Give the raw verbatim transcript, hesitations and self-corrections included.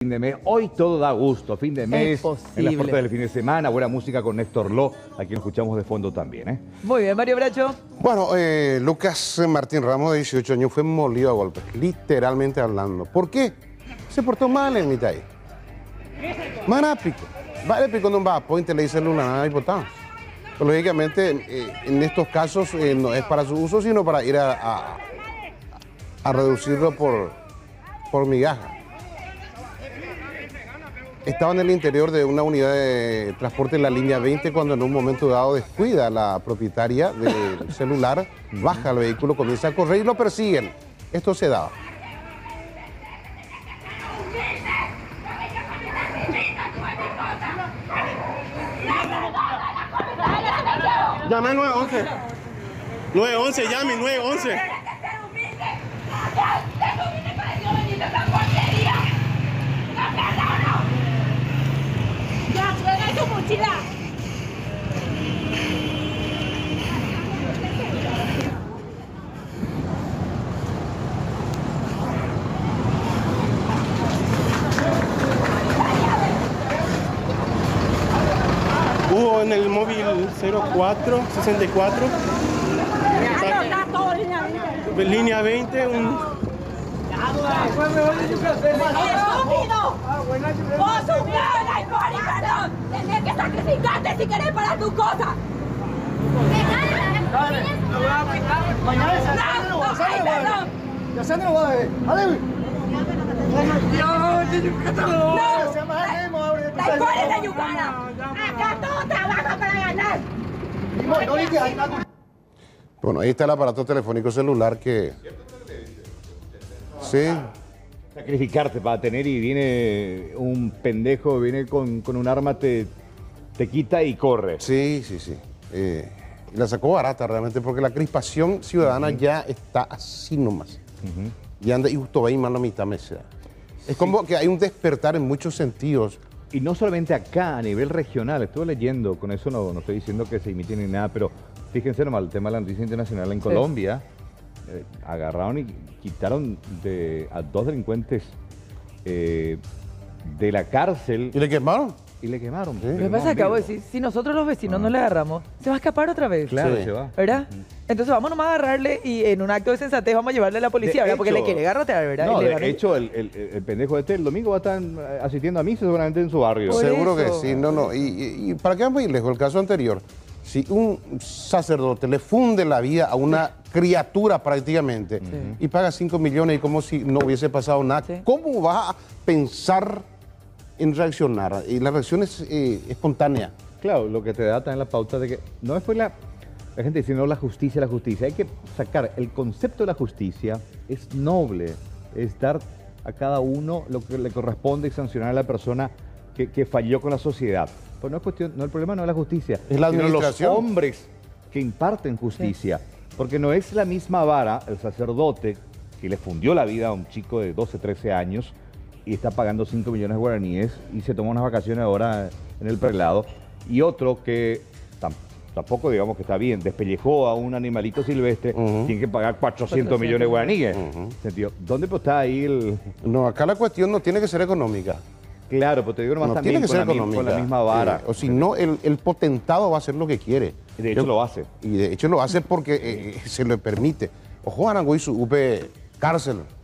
Fin de mes. Hoy todo da gusto, fin de mes, posible. en las puertas del fin de semana, buena música con Néstor Lo, a quien escuchamos de fondo también, ¿eh? Muy bien, Mario Bracho. Bueno, eh, Lucas Martín Ramos, de dieciocho años, fue molido a golpes, literalmente hablando. ¿Por qué? Se portó mal en mitad. Manápico. Vale, pico no va a point, le dice Luna, nada importante. Pero, lógicamente, eh, en estos casos eh, no es para su uso, sino para ir a, a, a reducirlo por, por migaja. Estaba en el interior de una unidad de transporte en la línea veinte cuando en un momento dado descuida a la propietaria del celular, baja el vehículo, comienza a correr y lo persiguen. Esto se daba. Llame al nueve once. nueve once, llame, nueve once. ¡Ya, juega tu mochila! Hubo en el móvil cero cuatro sesenta y cuatro. Está todo línea veinte. Línea veinte, un... ¡Estúpido! ¡Vos un mierda, hipócrita, no! ¡Tenés que sacrificarte si querés para tu cosa! Mañana se ¡No! ¡No! ¡Ay, perdón! ya se nos va a ver. ¡Ale! ¡No! ¡La hipócrita yucana! ¡Acá todo trabaja para ganar! Bueno, ahí está el aparato telefónico celular que... Sí. Sacrificarte para tener y viene un pendejo, viene con, con un arma, te, te quita y corre. Sí, sí, sí. Eh, y la sacó barata realmente porque la crispación ciudadana uh-huh. ya está así nomás. Uh-huh. Y anda y justo va ahí más la mitad me sea. Es sí. como que hay un despertar en muchos sentidos. Y no solamente acá, a nivel regional, estuve leyendo, con eso no, no estoy diciendo que se imite ni nada, pero fíjense nomás, el tema de la noticia internacional en sí. Colombia, eh, agarraron y quitaron de, a dos delincuentes eh, de la cárcel. ¿Y le quemaron? Y le quemaron. ¿Sí? Lo que pasa es que acabo de decir, si nosotros los vecinos ah. no le agarramos, se va a escapar otra vez. Claro, sí. se va. ¿Verdad? Uh-huh. Entonces vamos nomás a agarrarle y en un acto de sensatez vamos a llevarle a la policía, ¿verdad? Hecho, porque le quiere garrotear, ¿verdad? No, y le de hecho, el, el, el pendejo este el domingo va a estar asistiendo a misa seguramente en su barrio. Por Seguro eso. que sí, no, no. Y, y, y para que vamos a ir lejos, el caso anterior, si un sacerdote le funde la vida a una sí. criatura prácticamente sí. y paga cinco millones y como si no hubiese pasado nada, sí. ¿cómo va a pensar en reaccionar? Y la reacción es eh, espontánea. Claro, lo que te da también la pauta de que no es por la... La gente dice, no, la justicia, la justicia. Hay que sacar el concepto de la justicia, es noble, es dar a cada uno lo que le corresponde y sancionar a la persona que, que falló con la sociedad. Pues no es cuestión, no, el problema no es la justicia, es la sino los administración. hombres que imparten justicia. Sí. Porque no es la misma vara el sacerdote que le fundió la vida a un chico de doce, trece años y está pagando cinco millones de guaraníes y se toma unas vacaciones ahora en el prelado, y otro que tampoco digamos que está bien, despellejó a un animalito silvestre, uh-huh. tiene que pagar cuatrocientos millones de guaraníes. Uh-huh. ¿Dónde pues está ahí el...? No, acá la cuestión no tiene que ser económica. Claro, pero te digo nomás no también tiene que con, ser la económica. con la misma vara. Eh, o si no, el, el potentado va a hacer lo que quiere. Y de hecho Yo, lo hace. Y de hecho lo hace porque eh, se le permite. Ojo, Aranguizu, upe cárcel.